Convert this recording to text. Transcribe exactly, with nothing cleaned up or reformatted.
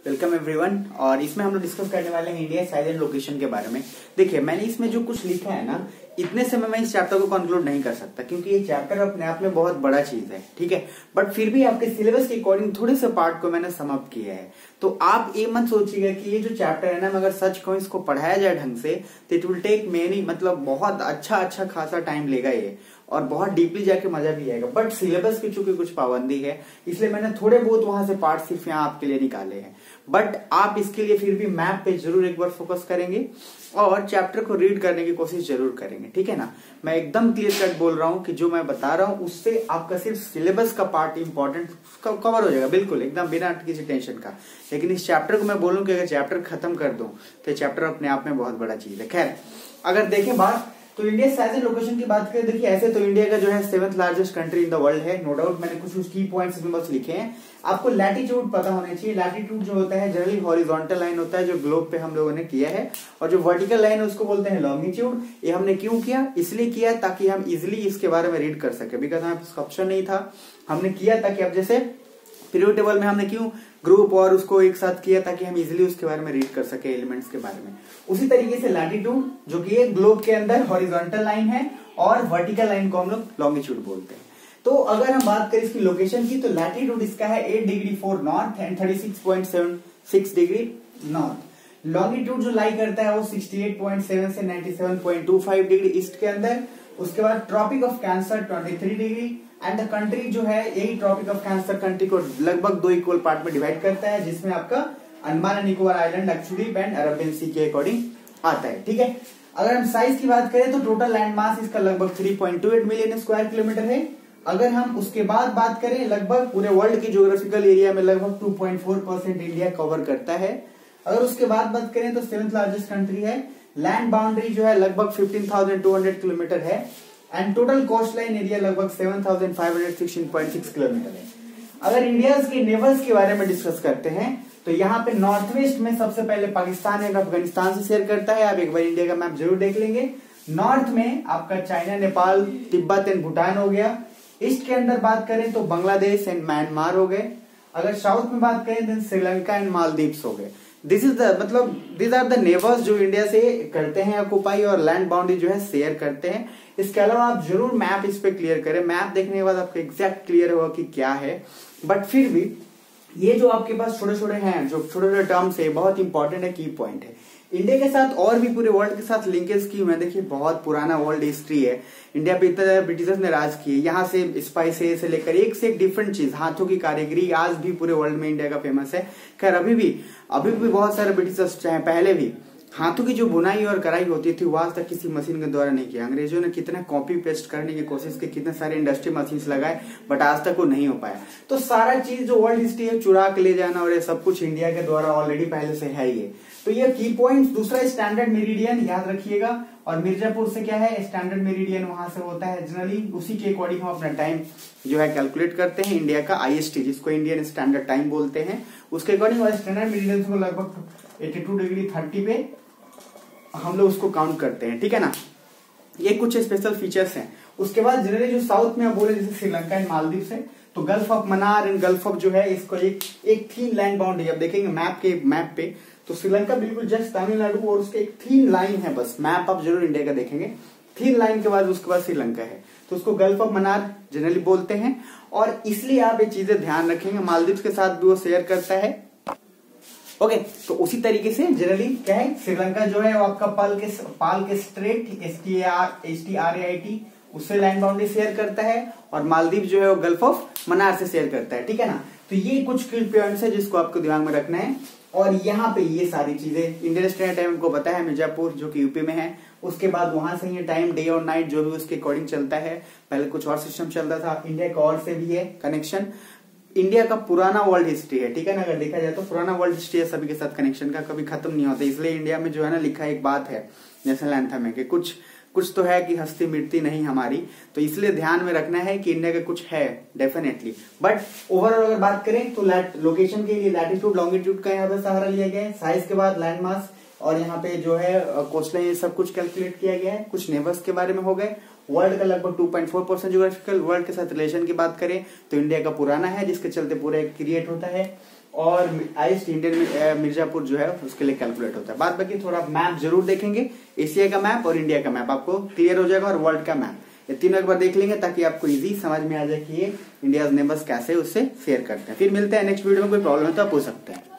Welcome everyone. और इसमें हम लोग डिस्कस करने वाले हैं इंडिया साइज एंड लोकेशन के बारे में। देखिए, मैंने इसमें जो कुछ लिखा है ना, इतने समय मैं इस चैप्टर को कंक्लूड नहीं कर सकता क्योंकि ये चैप्टर अपने आप में बहुत बड़ा चीज है, ठीक है। बट फिर भी आपके सिलेबस के अकॉर्डिंग थोड़े से पार्ट को मैंने समाप्त किया है। तो आप ये मत सोचिएगा कि ये जो चैप्टर है ना, अगर सच कहूं इसको पढ़ाया जाए ढंग से तो इट विल टेक मेनी, मतलब बहुत अच्छा अच्छा खासा टाइम लेगा ये, और बहुत डीपली जाके मजा भी आएगा। बट सिलेबस की चूंकि कुछ पाबंदी है, इसलिए मैंने थोड़े बहुत वहां से पार्ट सिर्फ यहाँ आपके लिए निकाले हैं। बट आप इसके लिए फिर भी मैप पे जरूर एक बार फोकस करेंगे और चैप्टर को रीड करने की कोशिश जरूर करेंगे, ठीक है ना। मैं एकदम क्लियर कट बोल रहा हूँ कि जो मैं बता रहा हूँ उससे आपका सिर्फ सिलेबस का पार्ट इंपॉर्टेंट कवर हो जाएगा, बिल्कुल एकदम बिना किसी टेंशन का। लेकिन इस चैप्टर को मैं बोलूँ कि अगर चैप्टर खत्म कर दूं तो चैप्टर अपने आप में बहुत बड़ा चीज है। खैर, अगर देखें बात तो इंडिया साइज एंड लोकेशन की बात करें, देखिए ऐसे तो इंडिया का जो है seventh largest country in the world है, नो डाउट। मैंने कुछ कुछ की पॉइंट्स भी बस लिखे हैं। आपको लैटिट्यूड पता होना चाहिए। लैटिट्यूड जो होता है जनरली हॉरिजॉन्टल लाइन होता है जो ग्लोब पे हम लोगों ने किया है, और जो वर्टिकल लाइन है उसको बोलते हैं लॉन्गिट्यूड। ये हमने क्यों किया? इसलिए किया ताकि हम इजिली इसके बारे में रीड कर सके, बिकॉज हमारे पास ऑप्शन नहीं था। हमने किया ताकि अब जैसे पीरियड टेबल में हमने क्यों ग्रुप और उसको एक साथ किया ताकि हम इजीली उसके बारे में रीड कर सके, एलिमेंट्स के बारे में। उसी तरीके से लैटिट्यूड जो कि एक ग्लोब के अंदर हॉरिजॉन्टल लाइन है, और वर्टिकल लाइन को हम लोग लॉन्गिट्यूड बोलते हैं। तो अगर हम बात करें इसकी लोकेशन की, तो लैटिट्यूड इसका है eight degree four north and thirty six point seven six degree north. Longitude जो लाई करता है वो सिक्सटी एट पॉइंट सेवन से ninety seven point two five degree east के अंदर। उसके बाद tropic of cancer twenty three degree, and the country जो है यही ट्रॉपिक ऑफ कैंसर कंट्री को लगभग दो इक्वल पार्ट में डिवाइड करता है, जिसमें आपका Andaman and Nicobar island, Lakshadweep and Arabian sea के अकॉर्डिंग आता है, ठीक है। अगर हम साइज की बात करें तो टोटल लैंड मास इसका लगभग three point two eight million square kilometre है। अगर हम उसके बाद बात करें, लगभग पूरे वर्ल्ड की ज्योग्राफिकल एरिया में लगभग two point four percent India cover करता है। अगर उसके बाद बात करें तो सेवेंथ लार्जेस्ट कंट्री है। लैंड बाउंड्री जो है लगभग fifteen thousand two hundred kilometre है, and total coast line area लगभग seven thousand five hundred sixteen point six kilometre है। अगर इंडिया के नेबर्स के बारे में डिस्कस करते हैं तो यहाँ पे नॉर्थ वेस्ट में सबसे पहले पाकिस्तान एंड अफगानिस्तान से शेयर करता है। आप एक बार इंडिया का मैप जरूर देख लेंगे। नॉर्थ में आपका चाइना, नेपाल, तिब्बत एंड भूटान हो गया। ईस्ट के अंदर बात करें तो बांग्लादेश एंड म्यांमार हो गए। अगर साउथ में बात करें तो श्रीलंका एंड मालदीव्स हो गए। दिस इज द मतलब दिस आर द नेबर्स जो इंडिया से करते हैं ऑक्युपाई, और लैंड बाउंड्री जो है शेयर करते हैं। इसके अलावा आप जरूर मैप इस पे क्लियर करें। मैप देखने के बाद आपको एग्जैक्ट क्लियर होगा कि क्या है। बट फिर भी ये जो आपके पास छोटे छोटे हैं, जो छोटे छोटे टर्म्स है, बहुत इंपॉर्टेंट है, की पॉइंट है। इंडिया के साथ और भी पूरे वर्ल्ड के साथ लिंकेज की हुई, देखिए बहुत पुराना वर्ल्ड हिस्ट्री है। इंडिया पे इतना ब्रिटिशर्स ने राज किए, यहाँ से स्पाइसेस से लेकर एक से एक डिफरेंट चीज, हाथों की कारीगरी आज भी पूरे वर्ल्ड में इंडिया का फेमस है। खैर अभी भी अभी भी बहुत सारे ब्रिटिशर्स चाहे पहले भी हाथों की जो बुनाई और कढ़ाई होती थी वो आज तक किसी मशीन के द्वारा नहीं किया। अंग्रेजों ने कितना कॉपी पेस्ट करने की कोशिश की, कितने सारे इंडस्ट्री मशीन लगाए, बट आज तक वो नहीं हो पाया। तो सारा चीज जो वर्ल्ड हिस्ट्री है चुरा के ले जाना और ये सब कुछ इंडिया के द्वारा ऑलरेडी पहले से है ही है। तो ये की पॉइंट। दूसरा स्टैंडर्ड मेरिडियन याद रखिएगा, और मिर्जापुर से क्या है स्टैंडर्ड मेरिडियन वहां से होता है जनरली, उसी के अकॉर्डिंग हम अपना टाइम जो है कैलकुलेट करते हैं। इंडिया का आईएसटी जिसको इंडियन स्टैंडर्ड टाइम बोलते हैं, उसके अकॉर्डिंग स्टैंडर्ड मेरिडियन को लगभग एटी टू डिग्री थर्टी पे हम लोग उसको काउंट करते हैं, ठीक है ना। ये कुछ स्पेशल फीचर्स हैं। उसके बाद जनरली जो साउथ में आप बोले जैसे श्रीलंका एंड मालदीव से, तो gulf of Mannar and gulf of जो है इसको एक एक थीन लाइन बाउंड्री, अब देखेंगे मैप के मैप पे तो श्रीलंका बिल्कुल जस्ट तमिलनाडु और उसके एक थीन लाइन है बस। मैप आप जरूर इंडिया का देखेंगे, थीन लाइन के बाद उसके बाद श्रीलंका है, तो उसको गल्फ ऑफ मन्नार जनरली बोलते हैं। और इसलिए आप ये चीजें ध्यान रखेंगे। मालदीव के साथ भी वो शेयर करता है, ओके okay, तो उसी तरीके से जनरली क्या है, श्रीलंका जो है वो आपका पाल के पाल के strait S T R S T R A I T उससे लैंड बाउंड्री शेयर करता है, और मालदीव जो है वो गल्फ ऑफ मन्नार से शेयर करता है, ठीक है ना। तो ये कुछ की पॉइंट्स है जिसको आपको दिमाग में रखना है। और यहाँ पे ये सारी चीजें इंडियन स्टैंडर्ड टाइम को पता है, मिर्जापुर जो कि यूपी में है। उसके बाद वहां से ये टाइम डे और नाइट जो भी उसके अकॉर्डिंग चलता है। पहले कुछ और सिस्टम चलता था, इंडिया का और से भी है कनेक्शन। इंडिया का पुराना वर्ल्ड हिस्ट्री है, ठीक है ना। अगर देखा जाए तो पुराना वर्ल्ड हिस्ट्री है, सभी के साथ कनेक्शन का कभी खत्म नहीं होता। इसलिए इंडिया में जो है ना लिखा एक बात है नेशनल एंथम में कि कुछ कुछ तो है कि हस्ती मिटती नहीं हमारी। तो इसलिए ध्यान में रखना है कि इंडिया का कुछ है डेफिनेटली। बट ओवरऑल अगर बात करें तो लोकेशन के लिए लैटिट्यूड लॉन्गिट्यूड का यहाँ पे सहारा लिया गया है। साइज के बाद लैंड मास, और यहाँ पे जो है कोस्ट लाइन, ये सब कुछ कैलकुलेट किया गया है। कुछ नेबर्स के बारे में हो गए। वर्ल्ड का लगभग two point four percent geographical. World के साथ रिलेशन की बात करें तो इंडिया का पुराना है, जिसके चलते पूरा एक क्रिएट होता है। और हाईएस्ट इंडियन मिर्जापुर जो है उसके लिए कैलकुलेट होता है। बाद बाकी थोड़ा मैप जरूर देखेंगे, एशिया का मैप और इंडिया का मैप आपको क्लियर हो जाएगा, और वर्ल्ड का मैप, ये तीनों एक बार देख लेंगे ताकि आपको इजी समझ में आ जाए कि ये इंडिया नेबर्स कैसे उससे शेयर करते हैं। फिर मिलते हैं नेक्स्ट वीडियो में, कोई प्रॉब्लम है तो आप पूछ सकते हैं।